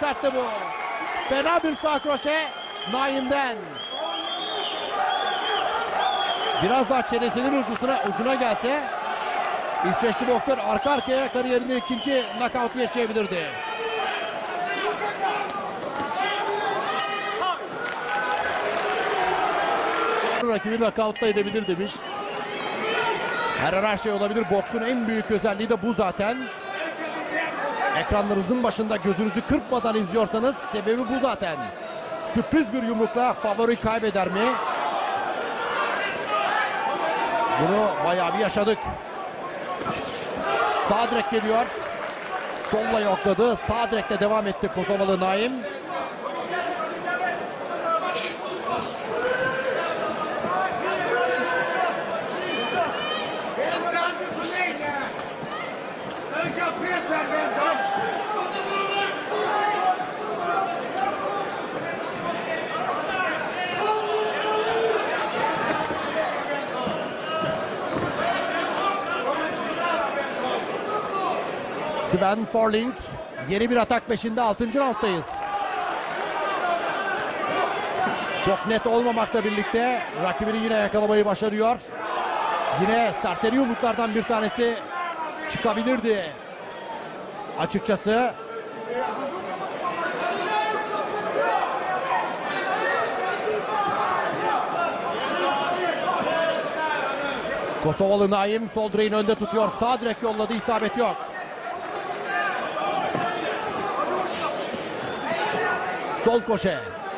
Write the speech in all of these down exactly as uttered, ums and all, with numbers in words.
sertti bu. Fena bir sağ kroşe Naim'den. Biraz daha çenesinin ucuna, ucuna gelse İsveçli boksör arka arkaya kariyerinde ikinci knockout yaşayabilirdi. Rakibi knockout'ta edebilir demiş. Her an her şey olabilir. Boksun en büyük özelliği de bu zaten. Ekranlarınızın başında gözünüzü kırpmadan izliyorsanız sebebi bu zaten. Sürpriz bir yumrukla favori kaybeder mi? Bunu bayağı bir yaşadık. Sağ direk geliyor. Solla yokladı. Sağ direkle devam etti Kosovalı Naim. Sven Forling yeni bir atak peşinde, altıncı rounddayız. Çok net olmamakla birlikte rakibini yine yakalamayı başarıyor. Yine serteri yumruklardan bir tanesi çıkabilirdi açıkçası. Kosovalı Naim sol direğin önde tutuyor. Sağ direk yolladı, isabet yok. Sol koşe.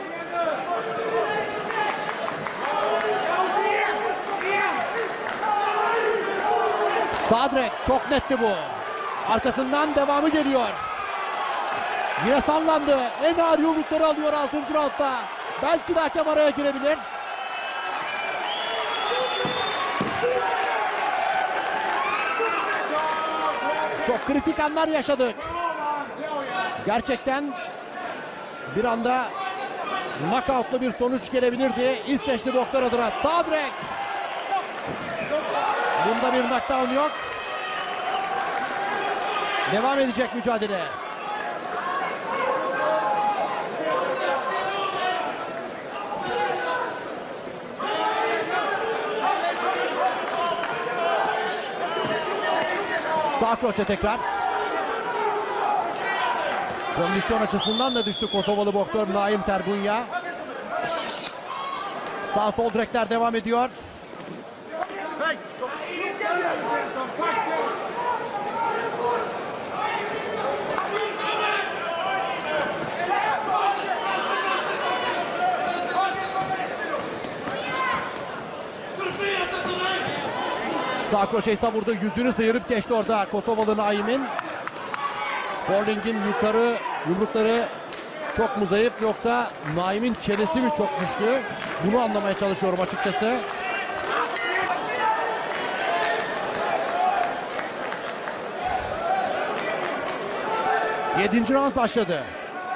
Sağ direk çok netti bu. Arkasından devamı geliyor. Yine sallandı. En ağır yumrukları alıyor altıncı roundda. Belki de hakem araya girebilir. Çok kritik anlar yaşadık. Gerçekten bir anda knockout'lu bir sonuç gelebilirdi İsveçli boksör adına. Sağ direk. Bunda bir knockdown yok. Devam edecek mücadele. Sağ kroşe tekrar. Kondisyon açısından da düştü Kosovalı boksör Naim Terbunya. Sağ sol direkler devam ediyor. Sağ kroşeyi savurdu. Yüzünü sıyırıp geçti orada Kosovalı Naim'in. Forling'in yukarı yumrukları çok mu zayıf, yoksa Naim'in çenesi mi çok güçlü? Bunu anlamaya çalışıyorum açıkçası. Yedinci round başladı.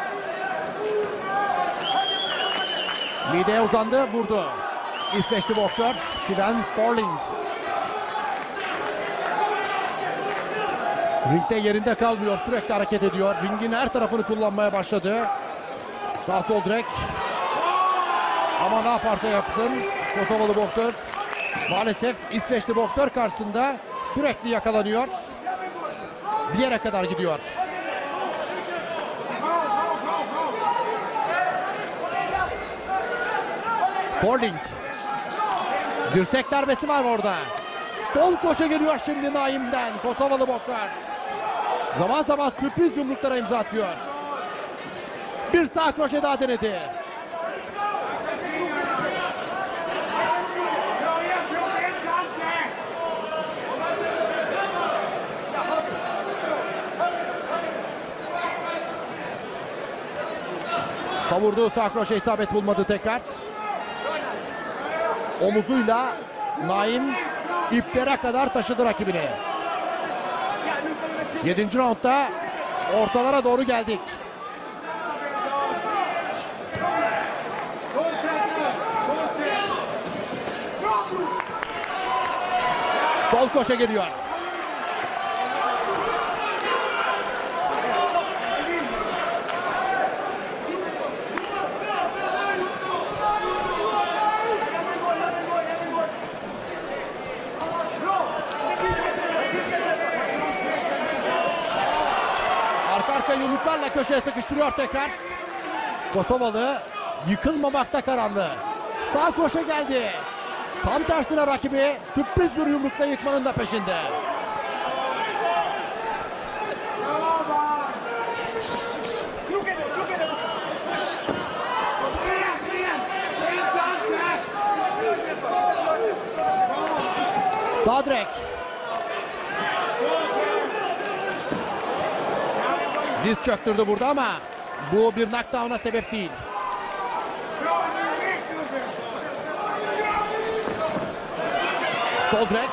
Mideye uzandı, vurdu. İsveçli boksör Sven Forling. Ringde yerinde kalmıyor, sürekli hareket ediyor. Ringin her tarafını kullanmaya başladı. Sağ sol direk. Ama ne yaparsa yapsın Kosovalı boksör maalesef İsveçli boksör karşısında sürekli yakalanıyor. Bir yere kadar gidiyor. Forling. Dirsek darbesi var orada. Sol koşa geliyor şimdi Naim'den Kosovalı boksör. Zaman zaman sürpriz yumruklara imza atıyor. Bir sağ kroşe daha denedi. Savurduğu sağ kroşe isabet bulmadı tekrar. Omuzuyla Naim iplere kadar taşıdı rakibini. Yedinci roundda ortalara doğru geldik. Sol koşa geliyor. köşeye sıkıştırıyor tekrar. Kosovalı yıkılmamakta kararlı. Sağ koşu geldi. Tam tersine rakibi sürpriz bir yumrukla yıkmanın da peşinde. Sağ direk. Diz çöktürdü burada ama bu bir knockdown'a sebep değil. Sol direk.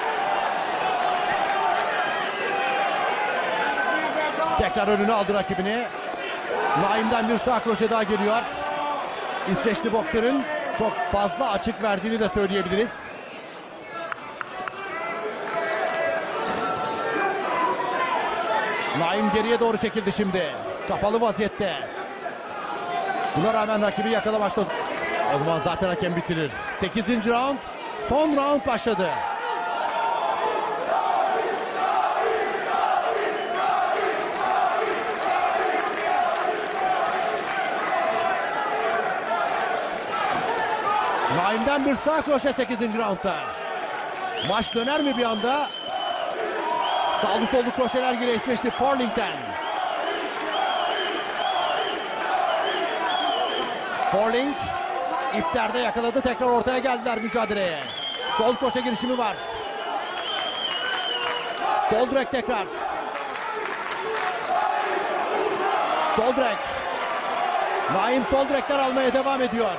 Tekrar önüne aldı rakibini. Naim'den bir sağ kroşe daha geliyor. İsveçli boksörün çok fazla açık verdiğini de söyleyebiliriz. Naim geriye doğru çekildi şimdi. Kapalı vaziyette. Buna rağmen rakibi yakalamakta. O zaman zaten hakem bitirir. sekizinci round. Son round başladı. Naim'den bir sağ kroşe sekizinci roundda. Maç döner mi bir anda? Sağlı sollu kroşeler geliyor İsveçli Forling'den. Forling iplerde yakaladı. Tekrar ortaya geldiler mücadeleye. Sol kroşe girişimi var. Sol direk tekrar. Sol direk. Naim sol direkler almaya devam ediyor.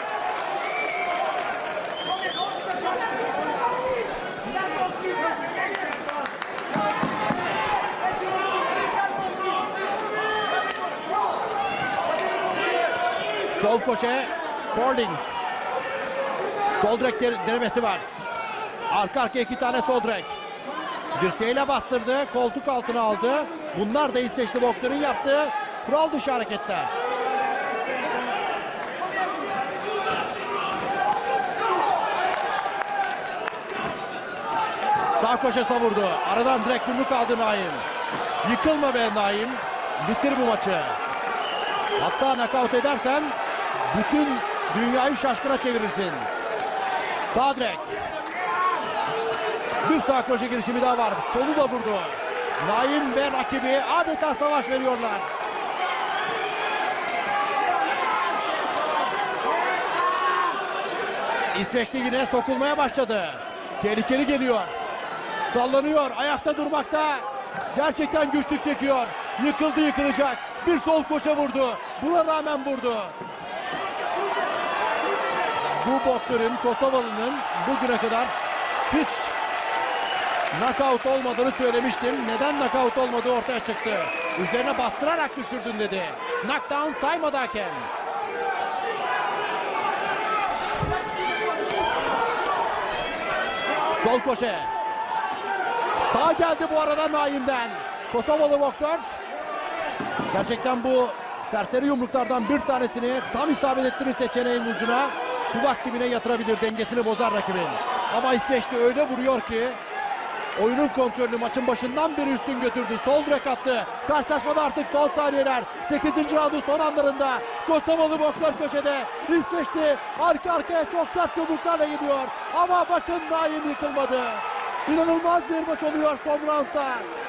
Sol koşe Forling. Sol direk denemesi var. Arka arkaya iki tane sol direk. Dirseğiyle bastırdı. Koltuk altına aldı. Bunlar da İsveçli boksörün yaptığı kural dışı hareketler. Sağ koşe savurdu. Aradan direkt yumruk aldı Naim. Yıkılma be Naim. Bitir bu maçı. Hatta nakavt edersen bütün dünyayı şaşkına çevirirsin. Sağ direk. Bir sağ kroşe girişimi daha var. Solu da vurdu. Naim ve rakibi adeta savaş veriyorlar. İsveçli yine sokulmaya başladı. Tehlikeli geliyor. Sallanıyor. Ayakta durmakta. Gerçekten güçlük çekiyor. Yıkıldı, yıkılacak. Bir sol koşa vurdu. Buna rağmen vurdu. Bu boksörün, Kosovalı'nın bugüne kadar hiç knockout olmadığını söylemiştim. Neden knockout olmadığı ortaya çıktı. Üzerine bastırarak düşürdün dedi. Knockdown saymadı hakem. Sol koşe. Sağ geldi bu arada Naim'den. Kosovalı boksör. Gerçekten bu serseri yumruklardan bir tanesini tam isabet ettirir seçeneğin ucuna. Kulak dibine yatırabilir, dengesini bozar rakibin. Ama İsveçli öyle vuruyor ki oyunun kontrolünü maçın başından beri üstün götürdü. Sol direk attı. Karşılaşmada artık son saniyeler. sekizinci roundun son anlarında Kosovalı boksör köşede. İsveçli arka arkaya çok sert yumruklarla gidiyor. Ama bakın Naim yıkılmadı. İnanılmaz bir maç oluyor son roundda.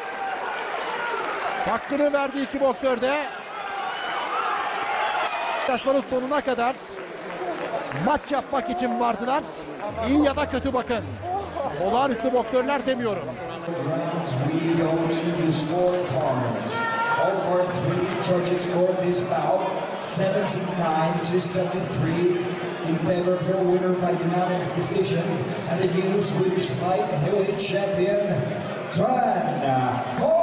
Hakkını verdi iki boksör de. Karşılaşmanın sonuna kadar maç yapmak için vardılar. İyi ya da kötü bakın. Olağanüstü boksörler demiyorum. All of our three judges scored this bout seventy-nine to seventy-three in favor of your winner by unanimous decision and the new Swedish light heavyweight champion, Tran Kosovalı.